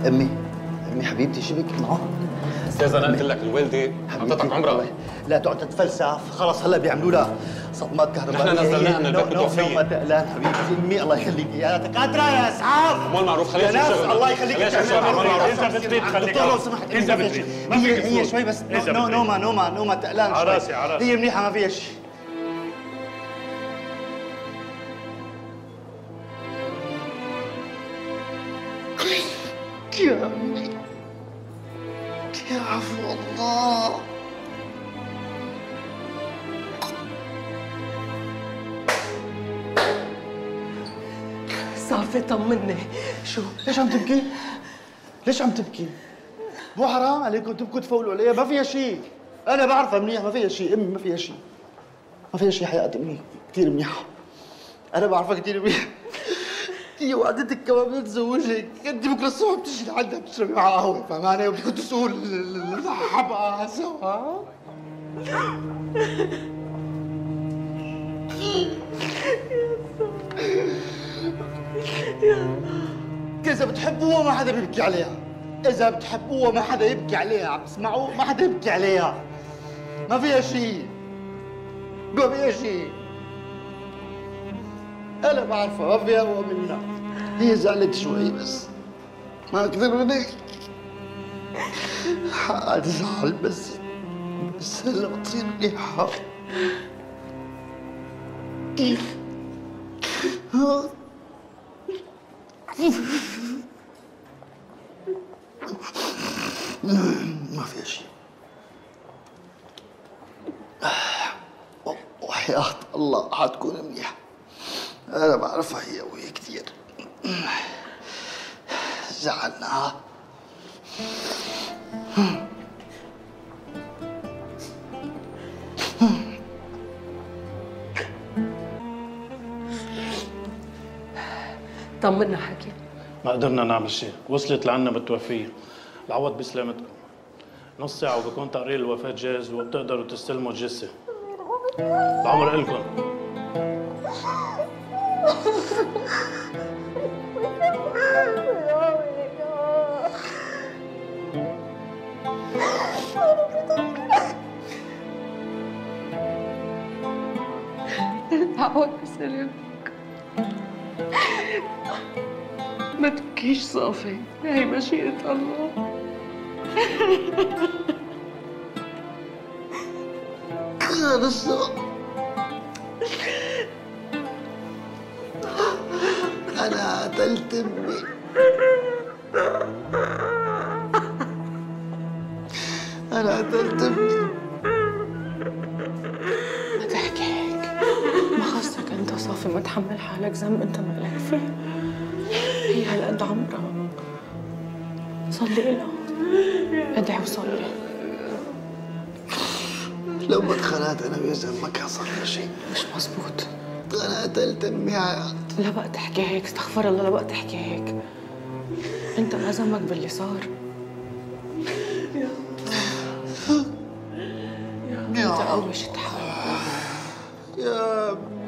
امي حبيبتي شو بك معه؟ استاذ انا قلت لك الوالده حطتك عمرها. لا تقعد تتفلسف، خلص هلا بيعملوا لها صدمات كهربائيه. نحن نزلناها من البيت بتوفيه. نومة تقلان حبيبتي امي، الله يخليك يا دكاتره يا اسعاف. مو المعروف خليها تشوف شغل. الله يخليك خليها تشوف شغل. اذا بتريد خليك دكتور لو سمحت اذا بتريد هي شوي بس نومة تقلان على راسي على راسي. هي منيحه ما فيها شيء. يا عفو الله. صافي طمني. شو؟ ليش عم تبكي؟ ليش عم تبكي؟ مو حرام عليكم تبكوا تفولوا عليها؟ ما فيها شيء. أنا بعرفها منيح، ما فيها شيء، أمي ما فيها شيء. ما فيها شيء حياة أمي، كثير منيحة. أنا بعرفها كثير منيحة. هي وعدتك كمان بدها تزوجك، أنت بكرة الصبح بتجي لعندها بتشربي معها قهوة، فهمانة؟ وبدكم تسووا الحبقة سوا. إذا بتحبوها ما حدا بيبكي عليها. إذا بتحبوها ما حدا يبكي عليها، عم تسمعوا؟ ما حدا يبكي عليها. ما فيها شيء. ما فيها شيء. أنا بعرفها ما فيها هو منها. هي زعلت شوي بس. ما أكثر من هيك. حقها تزعل بس هلا بتصير منيحة. كيف؟ ما فيها شيء. وحياة الله حتكون منيحة. أنا بعرفها هي وهي كثير زعلناها. طمنا حكي. ما قدرنا نعمل شيء، وصلت لعنا متوفية. العوض بسلامتكم. نص ساعة وبكون تقرير الوفاة جاهز وبتقدروا تستلموا الجثة. العمر إلكم. العوض بسلامتك. ما تبكيش صافي، هي مشيئة الله. أنا لسه أنا قتلت أمي. أنا قتلت أمي. ما تحكي هيك، ما خصك انت صافي، ما تحمل حالك ذنب انت مالك فيه. هي هالقد عمرها، صلي لها، ادعي وصلي. لو ما اتخانقت أنا ويزن ما كان صار لي شيء. مش مزبوط. أنا قتلت أمي عيال. لا بقى تحكي هيك، استغفر الله، لا بقى تحكي هيك. انت ما ذنبك باللي صار. انت قوي شد حالك. يا